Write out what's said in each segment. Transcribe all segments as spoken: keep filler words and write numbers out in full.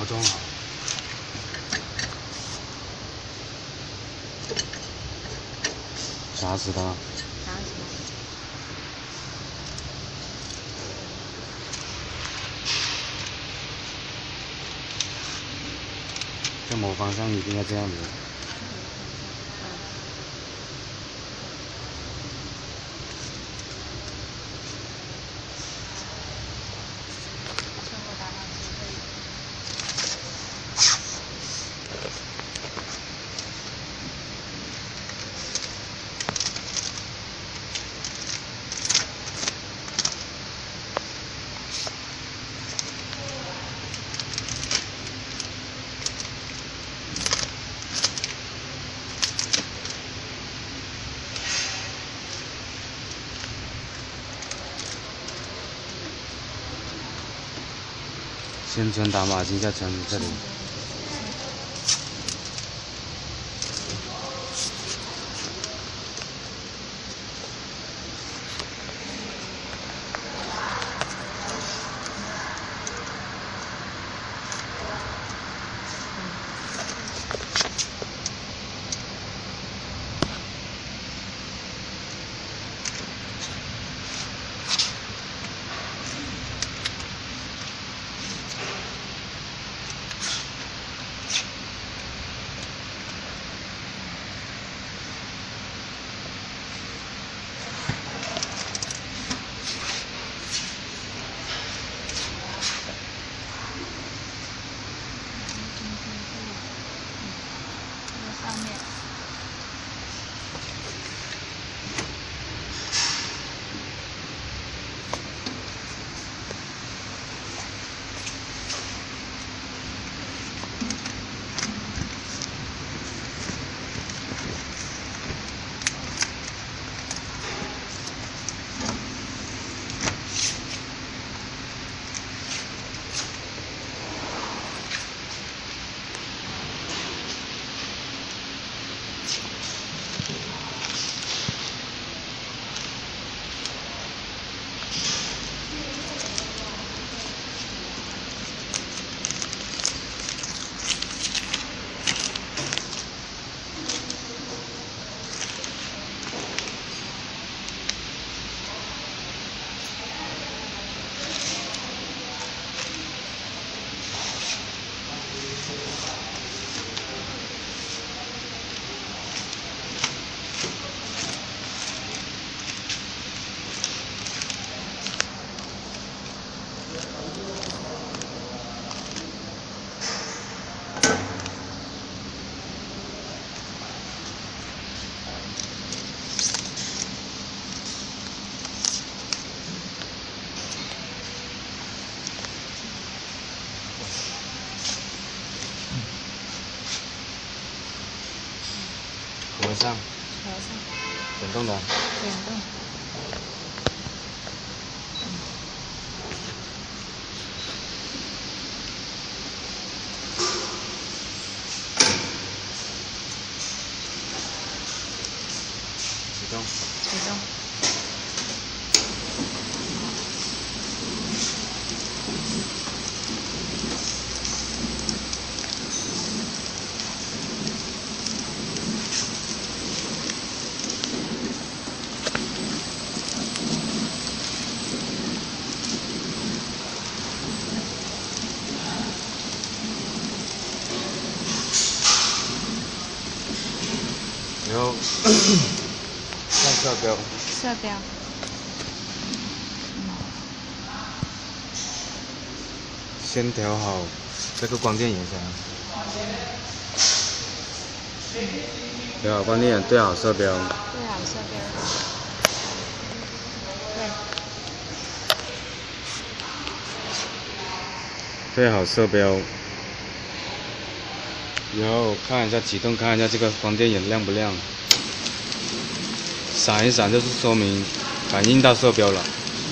包装好。砸死它！ 砸死它！ 在某方向一定要这样子。 先存打码机，再存这里。合上， 合上， 滚动的， 滚动。 启动， 启动。 然后看色标， 色标。 先调好这个光电颜色。调好光电眼，对好色标。 对好色标。 对。对好色标。然后看一下启动，看一下这个光电眼亮不亮，闪一闪就是说明感应到色标了。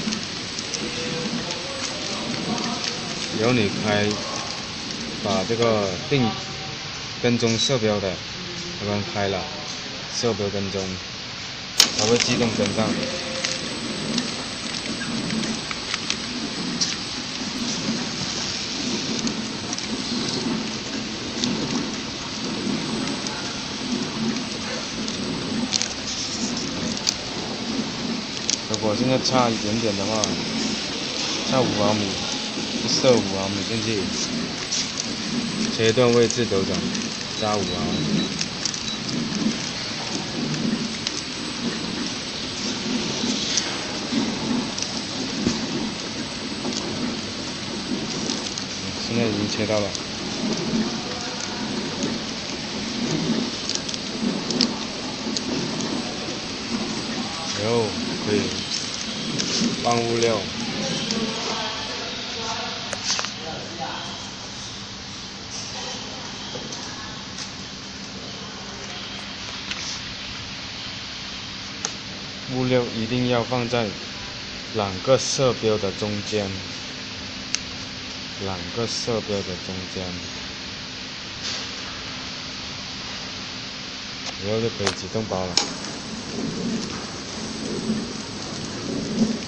然后你开，把这个定跟踪色标的刚刚开了，色标跟踪，它会自动跟上。 果现在差一点点的话，差五毫米，就射五毫米进去，切断位置斗转，加五毫米。现在已经切到了。然后可以放物料，物料一定要放在两个色标的中间，两个色标的中间，然后就可以启动包了。